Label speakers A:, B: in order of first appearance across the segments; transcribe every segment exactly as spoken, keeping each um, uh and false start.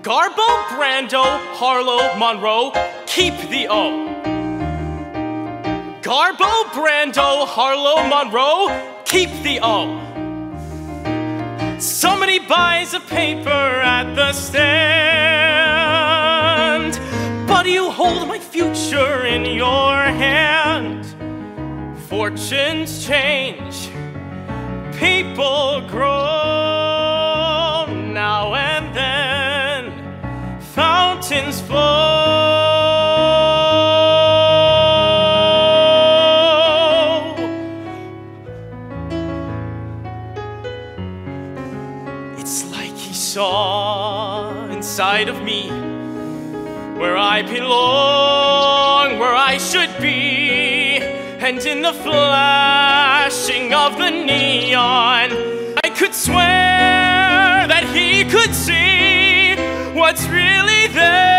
A: Garbo, Brando, Harlow, Monroe, keep the O. Garbo, Brando, Harlow, Monroe, keep the O. Somebody buys a paper at the stand, but you hold my future in your hand. Fortunes change, people grow, now and then fountains flow. It's like he saw inside of me where I belong, where I should be. And in the flashing of the neon, I could swear that he could see what's really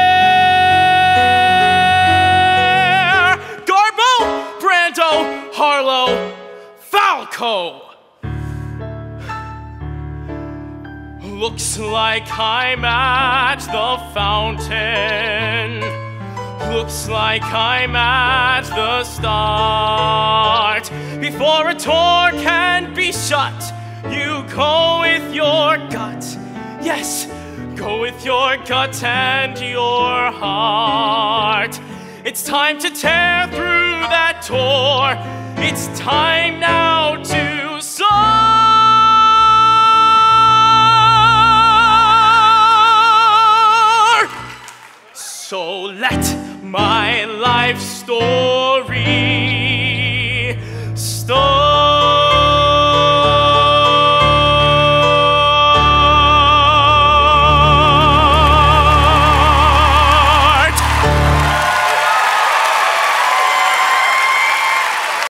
A: there. Garbo, Brando, Harlow, Falco. Looks like I'm at the fountain. Looks like I'm at the start. Before a door can be shut, you go with your gut. Yes, go with your gut and your heart. It's time to tear through that door. It's time now